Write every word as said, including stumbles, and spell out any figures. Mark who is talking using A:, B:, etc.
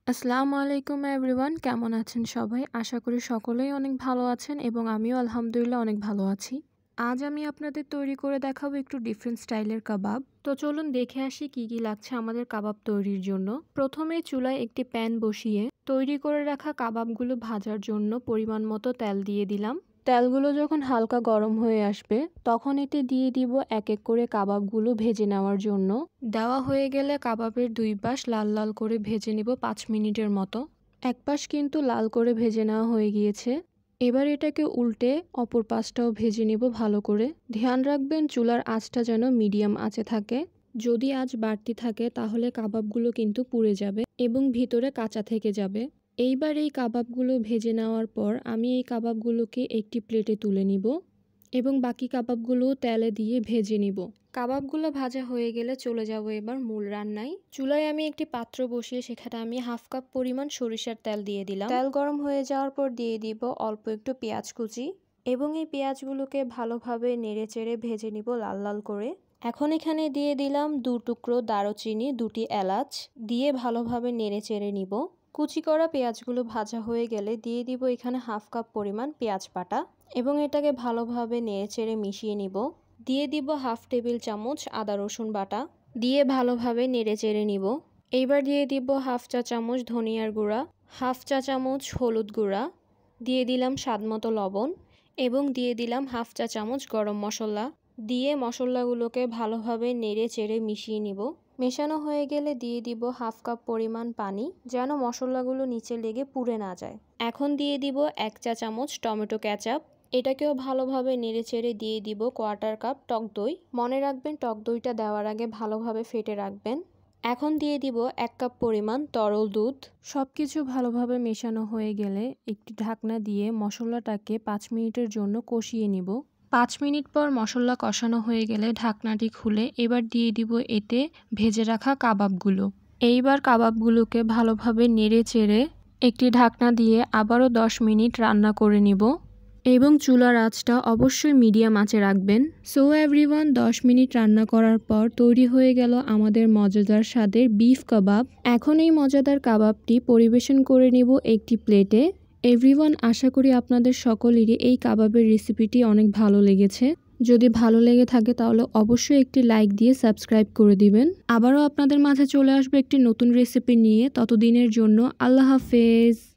A: আসসালামু আলাইকুম এভরিওয়ান, কেমন আছেন সবাই? আশা করি সকলেই অনেক ভালো আছেন এবং আমিও আলহামদুলিল্লাহ অনেক ভালো আছি। আজ আমি আপনাদের তৈরি করে দেখাবো একটু ডিফারেন্ট স্টাইলের কাবাব। তো চলুন দেখে আসি কি কি লাগছে আমাদের কাবাব তৈরির জন্য। প্রথমে চুলায় একটি প্যান বসিয়ে তৈরি করে রাখা কাবাবগুলো ভাজার জন্য পরিমাণ মতো তেল দিয়ে দিলাম। তেলগুলো যখন হালকা গরম হয়ে আসবে তখন এতে দিয়ে দিব এক এক করে কাবাবগুলো ভেজে নেওয়ার জন্য। দেওয়া হয়ে গেলে কাবাবের দুই পাশ লাল লাল করে ভেজে নিব পাঁচ মিনিটের মতো। এক পাশ কিন্তু লাল করে ভেজে নেওয়া হয়ে গিয়েছে। এবার এটাকে উল্টে অপর পাশটাও ভেজে নিব ভালো করে। ধ্যান রাখবেন চুলার আঁচটা যেন মিডিয়াম আঁচে থাকে। যদি আঁচ বাড়তি থাকে তাহলে কাবাবগুলো কিন্তু পুড়ে যাবে এবং ভিতরে কাঁচা থেকে যাবে। এইবার এই কাবাবগুলো ভেজে নেওয়ার পর আমি এই কাবাবগুলোকে একটি প্লেটে তুলে নিব এবং বাকি কাবাবগুলো তেলে দিয়ে ভেজে নিব। কাবাবগুলো ভাজা হয়ে গেলে চলে যাব এবার মূল রান্নায়। চুলায় আমি একটি পাত্র বসিয়ে সেখানে আমি হাফ কাপ পরিমাণ সরিষার তেল দিয়ে দিলাম। তেল গরম হয়ে যাওয়ার পর দিয়ে দিব অল্প একটু পেঁয়াজ কুচি এবং এই পেঁয়াজগুলোকে ভালোভাবে নেড়ে চেড়ে ভেজে নিব লাল লাল করে। এখন এখানে দিয়ে দিলাম দু টুকরো দারুচিনি, দুটি এলাচ দিয়ে ভালোভাবে নেড়ে চেড়ে নিব। কুচি করা পেঁয়াজগুলো ভাজা হয়ে গেলে দিয়ে দিব এখানে হাফ কাপ পরিমাণ পেঁয়াজ বাটা এবং এটাকে ভালোভাবে নেড়ে চেড়ে মিশিয়ে নিব। দিয়ে দিব হাফ টেবিল চামচ আদা রসুন বাটা দিয়ে ভালোভাবে নেড়ে চেড়ে নিব। এইবার দিয়ে দিব হাফ চা চামচ ধনিয়ার গুঁড়া, হাফ চা চামচ হলুদ গুঁড়া, দিয়ে দিলাম স্বাদমতো লবণ এবং দিয়ে দিলাম হাফ চা চামচ গরম মশলা দিয়ে মশলাগুলোকে ভালোভাবে নেড়ে চেড়ে মিশিয়ে নিব। মেশানো হয়ে গেলে দিয়ে দিব হাফ কাপ পরিমাণ পানি যেন মশলাগুলো নিচে লেগে পুড়ে না যায়। এখন দিয়ে দিব এক চা চামচ টমেটো কেচাপ। এটাকেও ভালোভাবে নেড়ে চেড়ে দিয়ে দিব কোয়ার্টার কাপ টক দই। মনে রাখবেন টক দইটা দেওয়ার আগে ভালোভাবে ফেটে রাখবেন। এখন দিয়ে দিব এক কাপ পরিমাণ তরল দুধ। সব কিছু ভালোভাবে মেশানো হয়ে গেলে একটি ঢাকনা দিয়ে মশলাটাকে পাঁচ মিনিটের জন্য কষিয়ে নিব। পাঁচ মিনিট পর মশলা কষানো হয়ে গেলে ঢাকনাটি খুলে এবার দিয়ে দিব এতে ভেজে রাখা কাবাবগুলো। এইবার কাবাবগুলোকে ভালোভাবে নেড়ে চেড়ে একটি ঢাকনা দিয়ে আবারও দশ মিনিট রান্না করে নিব এবং চুলার আঁচটা অবশ্যই মিডিয়াম আঁচে রাখবেন। সো এভরিওয়ান, দশ মিনিট রান্না করার পর তৈরি হয়ে গেল আমাদের মজাদার স্বাদের বিফ কাবাব। এখন এই মজাদার কাবাবটি পরিবেশন করে নিব একটি প্লেটে। এভরিওয়ান, আশা করি আপনাদের সকলেরই এই কাবাবের রেসিপিটি অনেক ভালো লেগেছে। যদি ভালো লেগে থাকে তাহলে অবশ্যই একটি লাইক দিয়ে সাবস্ক্রাইব করে দিবেন। আবারও আপনাদের মাঝে চলে আসবে একটি নতুন রেসিপি নিয়ে। ততদিনের জন্য আল্লাহ হাফেজ।